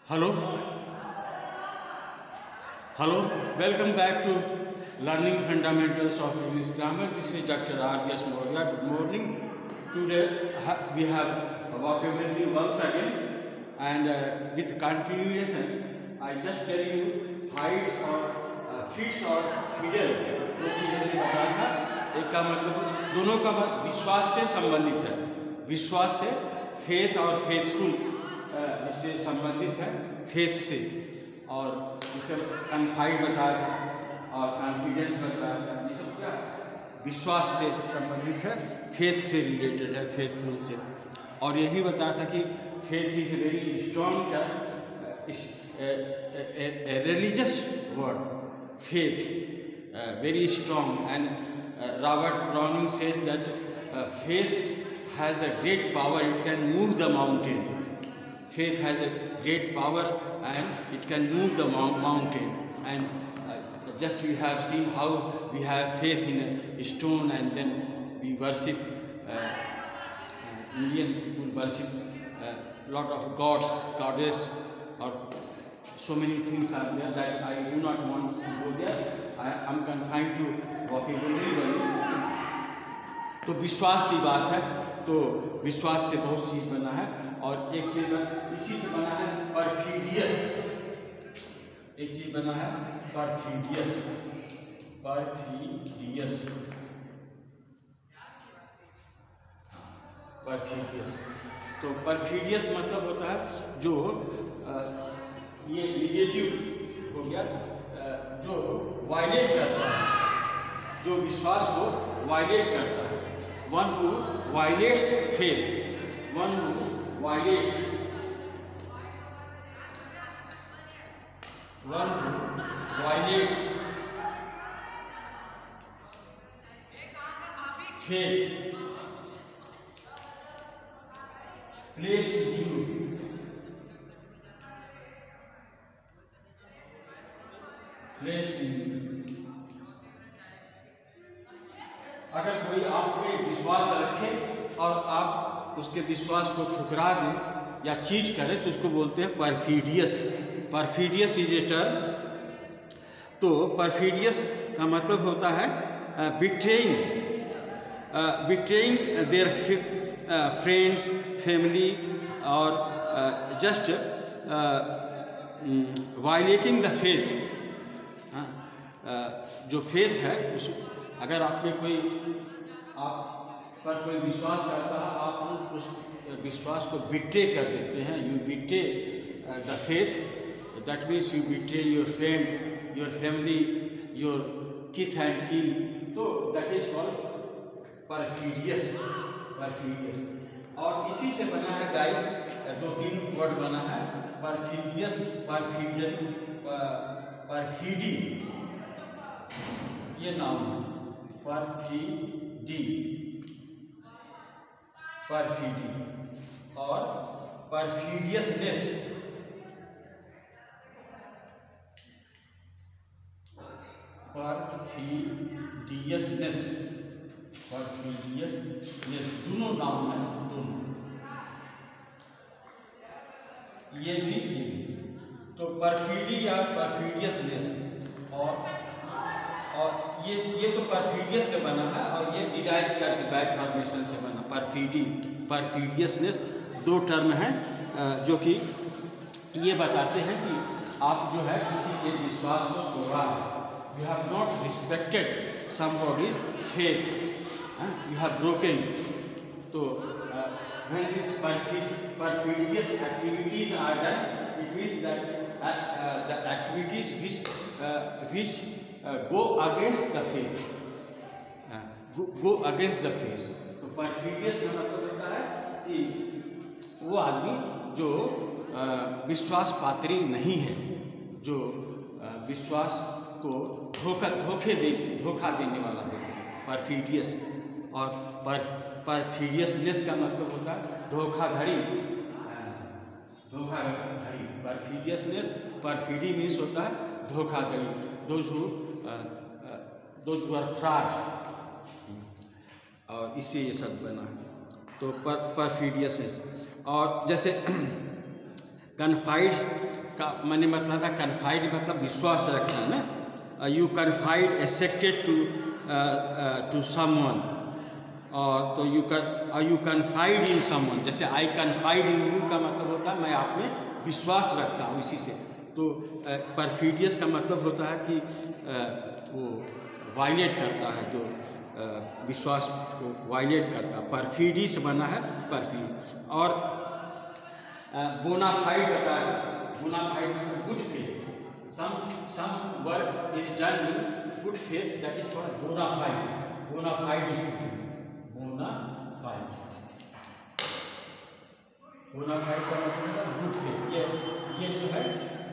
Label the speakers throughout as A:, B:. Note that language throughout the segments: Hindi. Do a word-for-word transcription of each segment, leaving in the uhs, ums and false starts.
A: Hello, hello. Welcome back to Learning Fundamentals of English Grammar. This is Doctor R S Moria. Good morning. Today we have vocabulary once again, and uh, with continuation, I just tell you heights or uh, fits or fidel. दो चीज़ें मैंने बताया था. एक का मतलब दोनों का विश्वास से संबंधित है. विश्वास से फेथ और फेथफुल जिससे संबंधित है फेथ से, और इसे कन्फाइड बताया था और कॉन्फिडेंस बताया था. ये सब क्या विश्वास से संबंधित है, फेथ से रिलेटेड है, फेथफुल से. और यही बताया था कि फेथ इज वेरी स्ट्रॉन्ग का religious word. Faith very strong, and Robert Browning says that faith has a great power, it can move the mountain. Faith has a great power and it can move the mountain. And uh, just we have seen how we have faith in a stone, and then we worship. Uh, uh, Indian people worship a uh, lot of gods, goddess, or so many things are there that I do not want to go there. I am confined to vocabulary. तो विश्वास की बात है, तो विश्वास से बहुत चीज़ बना है. और एक चीज इसी से बना है परफिडियस. एक चीज बना है परफिडियस. परफिडियस परफिडियस तो परफिडियस मतलब होता है जो आ, ये निगेटिव हो गया, आ, जो वायलेट करता है, जो विश्वास को वायलेट करता है. One who violates faith, one who violates, one who violates faith placed in you, placed in you. अगर कोई आप पे विश्वास रखे और आप उसके विश्वास को ठुकरा दें या चीट करें तो उसको बोलते हैं perfidious. Perfidious is a term. तो परफिडियस का मतलब होता है betraying, betraying their friends, family, और जस्ट वायलेटिंग द फेथ. जो फेथ है उस, अगर आप पे कोई आप पर कोई विश्वास करता है, आप उस विश्वास को बिट्रे कर देते हैं. You betray the faith, that means you betray your friend, your family, your kith and kin. तो that is called perfidious. Perfidious. और इसी से बना है गाइस, दो तीन वर्ड बना है परफिडियस, परफिडरी, परफिडी. ये नाम है परफिडी, परफिडी. और परफिडियसनेस, परफिडियसनेस, परफिडियसनेस दोनों नाम है, दोनों. ये भी, ये भी. तो परफिडी या परफिडियसनेस, और और ये ये तो परफिडियस से बना है, और ये डिराइव करके बैक फॉर्मेशन से बना. परफिडी, परफिडियसनेस दो टर्म हैं जो कि ये बताते हैं कि आप जो है किसी के विश्वास को तोड़ा है. You have not respected somebody's faith, you have broken. तो when this perfidious activities are done, it means that the activities which which go against the faith, go against the faith. तो परफिडियस का मतलब होता है कि वो आदमी जो विश्वास पात्री नहीं है, जो विश्वास को धोखा धोखे दे धोखा देने वाला व्यक्ति, परफिडियस. और पर परफिडियसनेस का मतलब होता है धोखाधड़ी, धोखाधड़ी. परफिडियसनेस, परफिडी मीन्स होता है धोखाधड़ी. Those who those who are fraud, और इससे ये सब बना है. तो पर परफिडियसनेस. और जैसे कन्फाइड्स का मैंने मतलब था कन्फाइड मतलब विश्वास रखना ना, you confide a secret to to someone, और तो यू कर यू कन्फाइड इन समवन, जैसे आई कन्फाइड इन यू का मतलब होता है मैं आप में विश्वास रखता हूँ इसी से। तो परफीडियस का मतलब होता है कि uh, वो वायलेट करता है, जो uh, विश्वास को वायलेट करता है, परफीडी से बना है परफीड। और बोनाफाइड बताया, बोनाफाइड मतलब good faith, some some work is done in good faith, that is called bona fide, bona fide student, bona fide, bona fide का मतलब गुड फेथ। ये ये जो है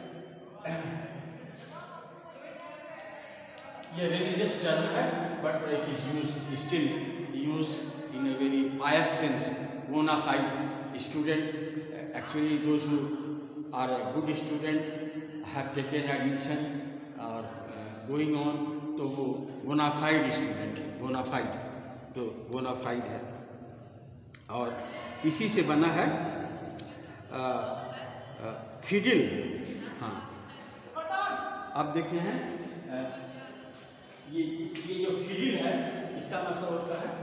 A: ये रिलीजियस टर्म है, but it is use still use in a very pious sense. Bona fide student, actually those who are a good student have taken admission or uh, going on, तो वो बोनाफाइड स्टूडेंट है, बोनाफाइड तो बोनाफाइड है। और इसी से बना है फिडिल। हाँ, अब देखते हैं आ, ये ये जो फिडिल है इसका मतलब होता है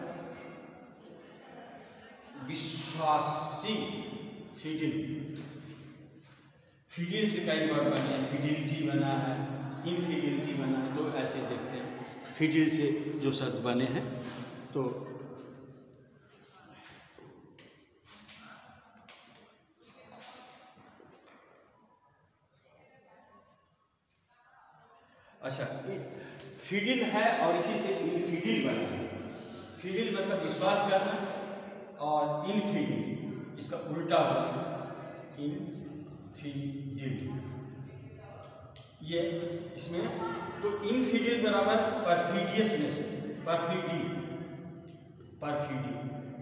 A: विश्वासी। फिडिल, फिडिल से कई वर्ड बने हैं, फिडिलिटी बना है, इनफिडिलिटी बना है, तो ऐसे देखते हैं फिडिल से जो शब्द बने हैं। तो अच्छा, फिडिल है और इसी से इनफिडिल बना है। फिडिल मतलब विश्वास करना, और इनफिडिल इसका उल्टा होगा इनफिडिल। ये इसमें तो इनफिडिल बराबर परफिडियसनेस, परफिडी, परफिडी,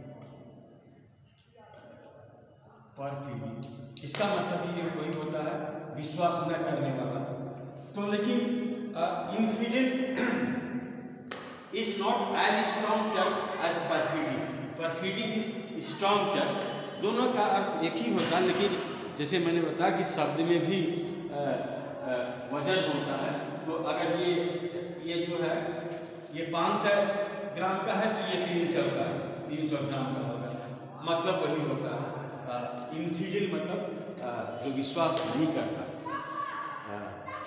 A: परफिडी, इसका मतलब ये वही होता है विश्वास न करने वाला। तो लेकिन infidel is not as strong term as perfidy, perfidy is strong term. दोनों का अर्थ एक ही होता है, लेकिन जैसे मैंने बताया कि शब्द में भी वजन होता है। तो अगर ये ये जो है ये पाँच सौ ग्राम का है तो ये तीन सौ का है, तीन सौ ग्राम का होगा, मतलब वही होता है। इनफिडिल मतलब आ, जो विश्वास नहीं करता, आ,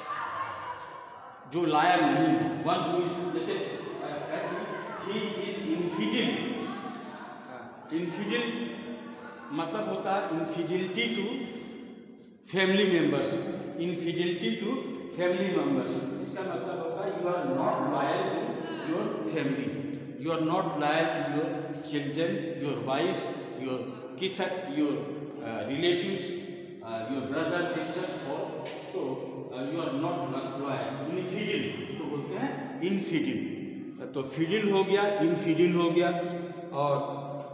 A: जो लायक नहीं है, वन जैसे ही इज इनफिडिल। इनफिडिल मतलब होता है infidelity to family members, infidelity to family members. इसका मतलब होता है you are not loyal to your family, you are not loyal to your children, your wife, your kith, your relatives, your brother sister, और तो you are not loyal. Infidel तो बोलते हैं इनफिडिल। तो फिडिल हो गया, इनफिडिल हो गया। और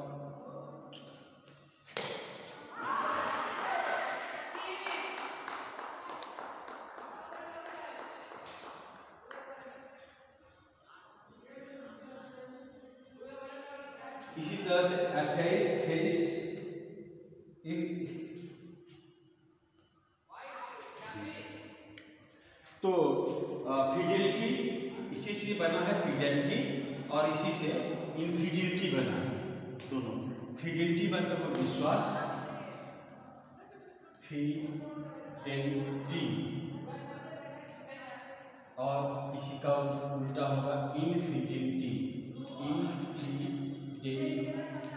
A: इसी तरह से अट्ठाईस तेईस तो फिडिलिटी इसी से बना है, फिडेलिटी, और इसी से इनफिडिलिटी बना है। दोनों फिडिलिटी मतलब विश्वास, फिडेलिटी, और इसी का उल्टा होगा इनफिडिलिटी, इनफिडिलिटी,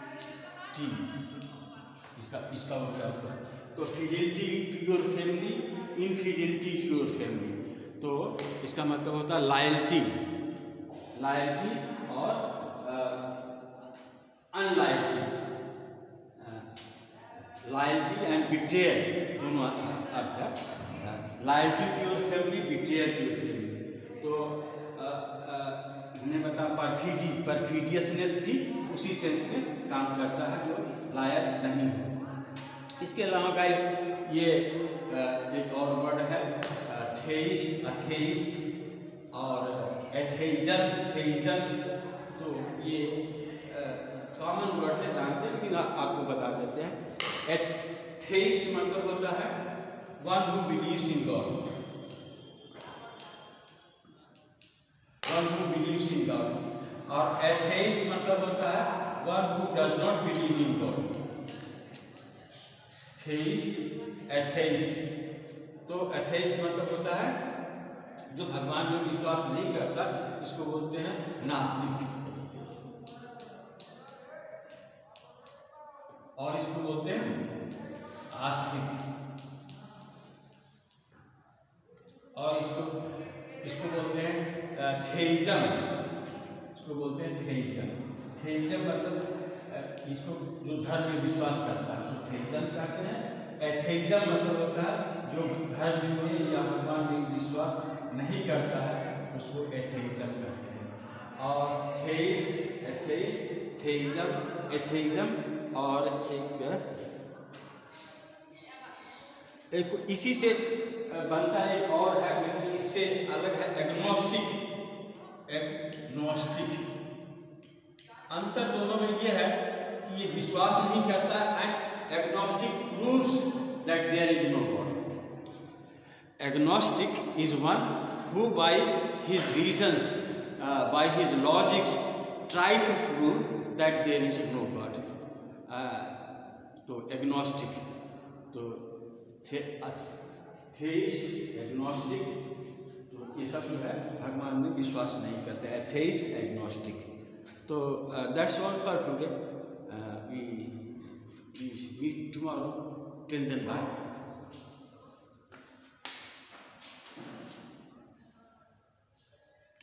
A: इसका इसका उल्टा होगा। तो fidelity to your family, infidelity to your family. तो इसका मतलब होता है लॉयल्टी, लॉयल्टी और अनलॉयल्टी, लॉयल्टी एंड बिट्रेयल, दोनों अर्थ है। Loyalty to your family, betrayal to your family. तो हमने बताया परफिडी, परफिडियसनेस भी उसी सेंस में काम करता है जो लायक नहीं हो। इसके अलावा गाइस ये एक और वर्ड है थेइस्ट, अथेइस्ट और एथेइजम, थेइजम। तो ये कॉमन वर्ड है, जानते हैं, लेकिन आपको बता देते हैं। एथेइस्ट मतलब होता है one who believes in God, one who believes in God. और एथेइस्ट मतलब होता है one who does not believe in God. Theist, atheist, तो एथेइस्ट मतलब होता है जो भगवान में विश्वास नहीं करता, इसको बोलते हैं नास्तिक, और इसको बोलते हैं आस्तिक, और इसको इसको बोलते हैं थेइज्म, इसको बोलते हैं थेइज्म। थेइज्म मतलब इसको जो धर्म में विश्वास करता है उसको थेइज्म कहते हैं। एथेइज्म मतलब होता है जो धर्म में या भगवान में विश्वास नहीं करता है उसको एथेइज्म कहते हैं। और थेइस्ट, एथेइस्ट, थेइज्म, एथेइज्म, और एक एक इसी से बनता है एक और है लेकिन इससे अलग है एग्नोस्टिक, एग्नोस्टिक। अंतर दोनों में ये है कि ये विश्वास नहीं करता and agnostic proves that there is no God. Agnostic is one who by his reasons, uh, by his logics try to prove that there is no God. uh, तो agnostic, तो theist, agnostic, तो ये सब जो है भगवान में विश्वास नहीं करते, atheist, agnostic। तो uh, that's all for today. uh, we we meet tomorrow. Till then, bye.